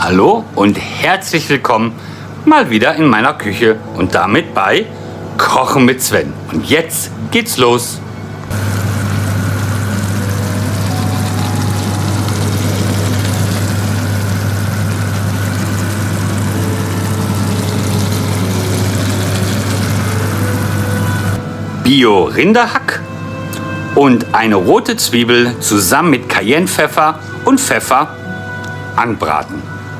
Hallo und herzlich willkommen mal wieder in meiner Küche und damit bei Kochen mit Sven. Und jetzt geht's los. Bio-Rinderhack und eine rote Zwiebel zusammen mit Cayennepfeffer und Pfeffer anbraten.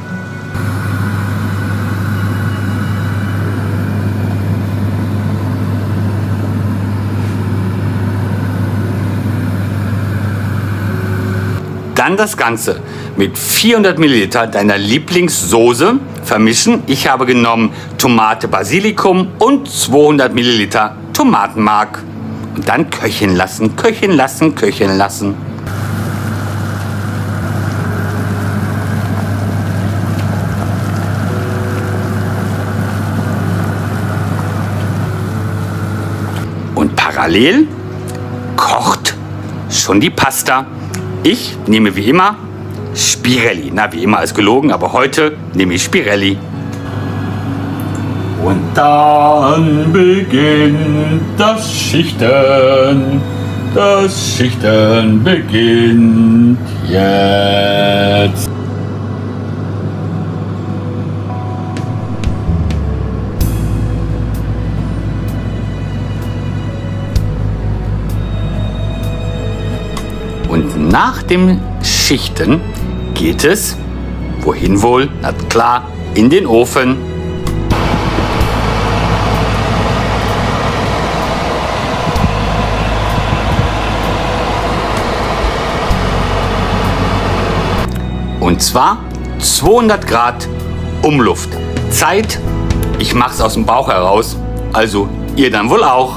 Dann das Ganze mit 400 ml deiner Lieblingssoße vermischen. Ich habe genommen Tomate Basilikum und 200 ml Tomatenmark. Und dann köcheln lassen, köcheln lassen, köcheln lassen. Und parallel kocht schon die Pasta. Ich nehme wie immer Spirelli. Na, wie immer ist gelogen, aber heute nehme ich Spirelli. Und dann beginnt das Schichten. Das Schichten beginnt jetzt. Und nach dem Schichten geht es, wohin wohl? Na klar, in den Ofen. Und zwar 200 Grad Umluft. Zeit, ich mache es aus dem Bauch heraus, also ihr dann wohl auch.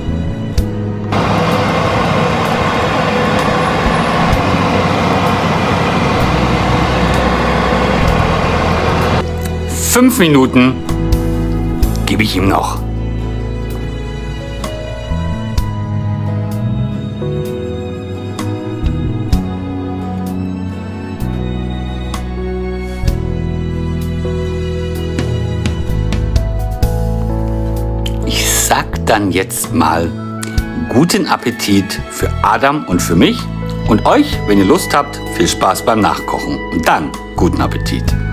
Fünf Minuten gebe ich ihm noch. Ich sag dann jetzt mal guten Appetit für Adam und für mich und euch, wenn ihr Lust habt, viel Spaß beim Nachkochen und dann guten Appetit.